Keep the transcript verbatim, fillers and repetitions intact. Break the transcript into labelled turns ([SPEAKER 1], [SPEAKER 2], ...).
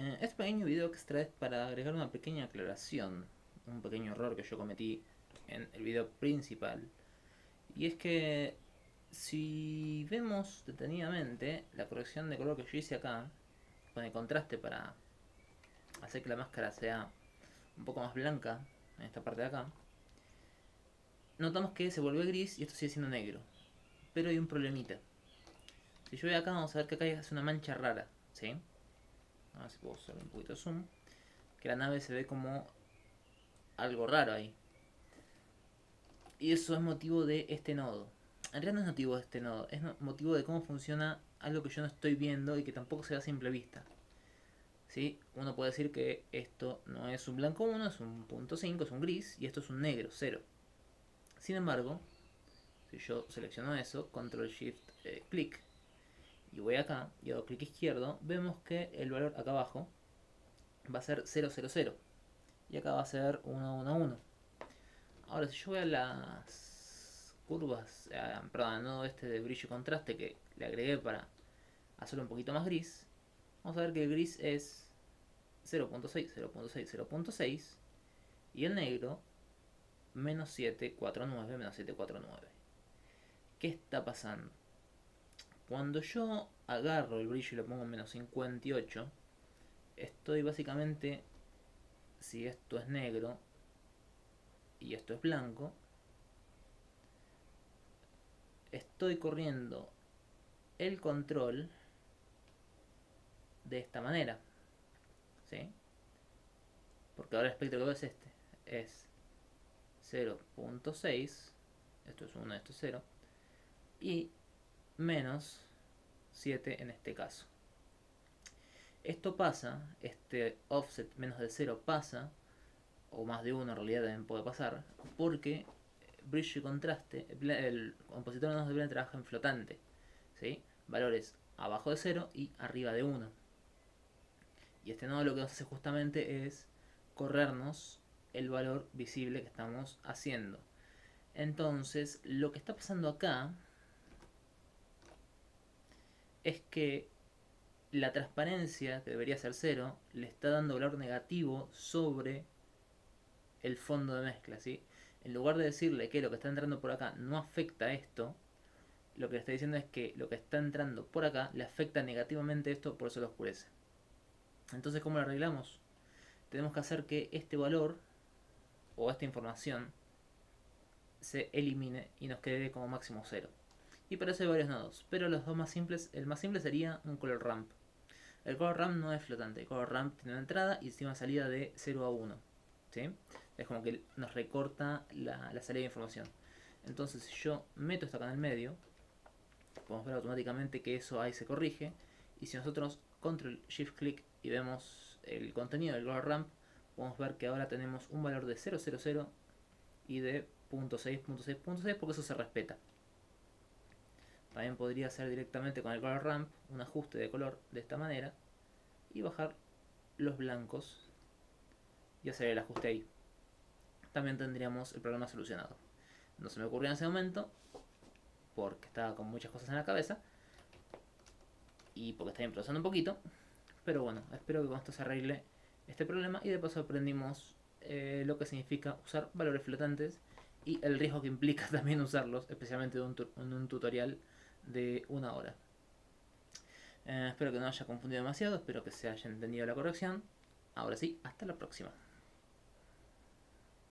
[SPEAKER 1] Eh, este pequeño video extra es para agregar una pequeña aclaración, un pequeño error que yo cometí en el video principal. Y es que si vemos detenidamente la corrección de color que yo hice acá, con el contraste para hacer que la máscara sea un poco más blanca en esta parte de acá, notamos que se vuelve gris y esto sigue siendo negro. Pero hay un problemita. Si yo voy acá, vamos a ver que acá hace una mancha rara, ¿sí? A ver si puedo hacer un poquito de zoom. Que la nave se ve como algo raro ahí. Y eso es motivo de este nodo. En realidad no es motivo de este nodo, es motivo de cómo funciona algo que yo no estoy viendo y que tampoco se ve a simple vista. ¿Sí? Uno puede decir que esto no es un blanco uno, es un punto cinco, es un gris, y esto es un negro cero. Sin embargo, si yo selecciono eso, control shift eh, clic, y voy acá y hago clic izquierdo, vemos que el valor acá abajo va a ser cero cero cero y acá va a ser uno uno uno. Ahora si yo voy a las curvas, eh, perdón, no este de brillo y contraste que le agregué para hacerlo un poquito más gris, vamos a ver que el gris es cero punto seis, cero punto seis, cero punto seis y el negro menos setecientos cuarenta y nueve, menos setecientos cuarenta y nueve. ¿Qué está pasando? Cuando yo agarro el brillo y lo pongo en menos cincuenta y ocho, estoy básicamente, si esto es negro y esto es blanco, estoy corriendo el control de esta manera, ¿sí? Porque ahora el espectro que veo es este, es cero punto seis, esto es uno, esto es cero, y menos siete en este caso. Esto pasa, este offset menos de cero pasa, o más de uno en realidad también puede pasar, porque brillo y contraste, el compositor de nodos de Blender trabaja en flotante, ¿sí? Valores abajo de cero y arriba de uno. Y este nodo lo que nos hace justamente es corrernos el valor visible que estamos haciendo. Entonces, lo que está pasando acá es que la transparencia, que debería ser cero, le está dando valor negativo sobre el fondo de mezcla, ¿sí? En lugar de decirle que lo que está entrando por acá no afecta a esto, lo que le está diciendo es que lo que está entrando por acá le afecta negativamente esto, por eso lo oscurece. Entonces, ¿cómo lo arreglamos? Tenemos que hacer que este valor o esta información se elimine y nos quede como máximo cero. Y para eso hay varios nodos, pero los dos más simples, el más simple sería un color ramp. El color ramp no es flotante, el color ramp tiene una entrada y encima salida de cero a uno, ¿sí? Es como que nos recorta la, la salida de información. Entonces si yo meto esto acá en el medio, podemos ver automáticamente que eso ahí se corrige. Y si nosotros control shift clic y vemos el contenido del color ramp, podemos ver que ahora tenemos un valor de cero cero cero y de punto seis punto seis punto seis porque eso se respeta. También podría hacer directamente con el color ramp un ajuste de color de esta manera y bajar los blancos y hacer el ajuste ahí. También tendríamos el problema solucionado. No se me ocurrió en ese momento porque estaba con muchas cosas en la cabeza y porque estaba improvisando un poquito, pero bueno, espero que con esto se arregle este problema y de paso aprendimos eh, lo que significa usar valores flotantes y el riesgo que implica también usarlos, especialmente en un, en un tutorial de una hora. Eh, espero que no haya confundido demasiado, espero que se haya entendido la corrección. Ahora sí, hasta la próxima.